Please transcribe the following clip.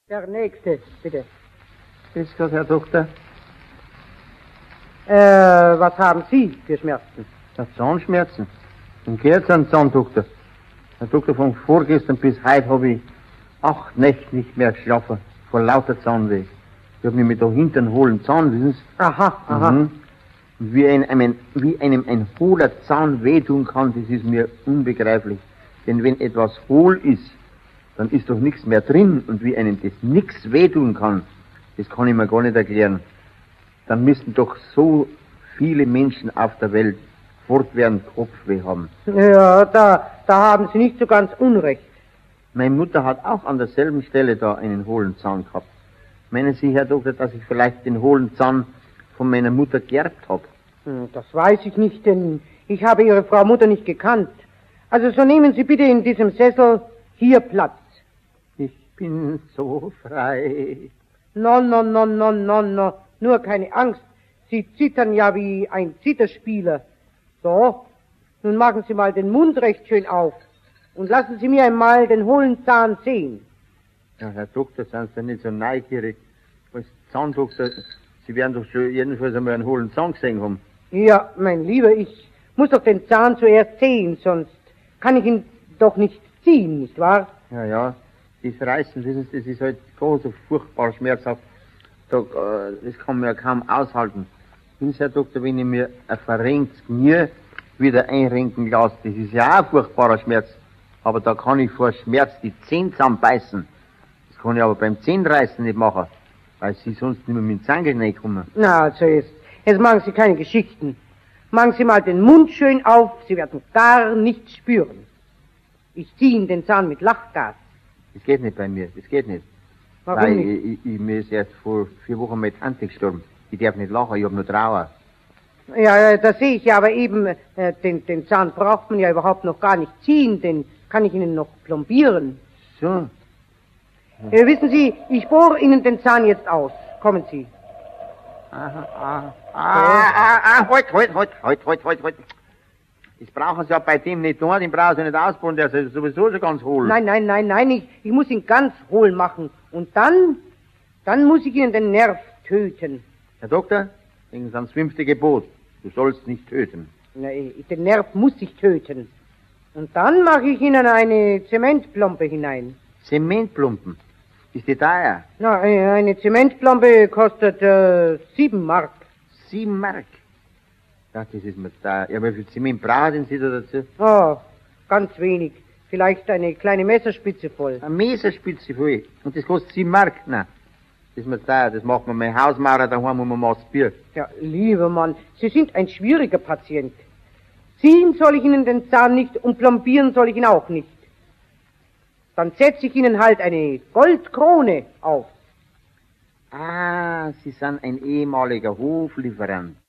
Der Nächste, bitte. Grüß Gott, Herr Doktor. Was haben Sie für Schmerzen? Ja, Zahnschmerzen. Und gehört an Zahndoktor. Herr Doktor, von vorgestern bis heute habe ich 8 Nächte nicht mehr geschlafen, vor lauter Zahnweh. Ich habe nämlich da hinten einen hohlen Zahn, wissen Sie? Aha. Und wie einem ein hohler Zahn wehtun kann, das ist mir unbegreiflich. Denn wenn etwas hohl ist, dann ist doch nichts mehr drin. Und wie einem das nichts wehtun kann, das kann ich mir gar nicht erklären. Dann müssten doch so viele Menschen auf der Welt fortwährend Kopfweh haben. Ja, da haben Sie nicht so ganz unrecht. Meine Mutter hat auch an derselben Stelle da einen hohlen Zahn gehabt. Meinen Sie, Herr Doktor, dass ich vielleicht den hohlen Zahn von meiner Mutter geerbt habe? Das weiß ich nicht, denn ich habe Ihre Frau Mutter nicht gekannt. Also so nehmen Sie bitte in diesem Sessel hier Platz. Ich bin so frei. No. Nur keine Angst. Sie zittern ja wie ein Zitterspieler. So, nun machen Sie mal den Mund recht schön auf und lassen Sie mir einmal den hohlen Zahn sehen. Ja, Herr Doktor, sind Sie nicht so neugierig. Als Zahndoktor, Sie werden doch schon jedenfalls einmal einen hohlen Zahn gesehen haben. Ja, mein Lieber, ich muss doch den Zahn zuerst sehen, sonst kann ich ihn doch nicht ziehen, nicht wahr? Ja, das Reißen, wissen Sie, das ist halt gar so furchtbar schmerzhaft. Das kann man ja kaum aushalten. Wissen Sie, Herr Doktor, wenn ich mir ein verrenktes Knie wieder einrenken lasse, das ist ja auch ein furchtbarer Schmerz. Aber da kann ich vor Schmerz die Zähne zusammenbeißen. Das kann ich aber beim Zähnreißen nicht machen, weil Sie sonst nicht mehr mit dem Zahngel reinkommen. Na, also jetzt machen Sie keine Geschichten. Machen Sie mal den Mund schön auf, Sie werden gar nichts spüren. Ich ziehe Ihnen den Zahn mit Lachgas. Das geht nicht bei mir, das geht nicht. Warum weil nicht? Mir ist erst vor 4 Wochen mit Tante gestorben. Ich darf nicht lachen, ich hab nur Trauer. Ja, das sehe ich ja, aber eben, den Zahn braucht man ja überhaupt noch gar nicht ziehen, den kann ich Ihnen noch plombieren. So. Wissen Sie, ich bohre Ihnen den Zahn jetzt aus. Kommen Sie. Halt. Das brauchen Sie ja bei dem nicht tun, den brauchen Sie nicht ausbauen, der ist sowieso schon ganz hohl. Nein, ich muss ihn ganz hohl machen. Und dann muss ich Ihnen den Nerv töten. Herr Doktor, denken Sie ans 5. Gebot. Du sollst nicht töten. Den Nerv muss ich töten. Und dann mache ich Ihnen eine Zementplombe hinein. Zementplumpen? Ist die teuer? Na, eine Zementplombe kostet 7 Mark. 7 Mark? Ja, das ist mir teuer. Ja, wie viel Zement brauchen Sie da dazu? Oh, ganz wenig. Vielleicht eine kleine Messerspitze voll. Eine Messerspitze voll? Und das kostet 7 Mark? Nein, das ist mir teuer. Das macht man meine Hausmaurer daheim um ein Maß Bier. Ja, lieber Mann, Sie sind ein schwieriger Patient. Ziehen soll ich Ihnen den Zahn nicht und plombieren soll ich ihn auch nicht. Dann setze ich Ihnen halt eine Goldkrone auf. Ah, Sie sind ein ehemaliger Hoflieferant.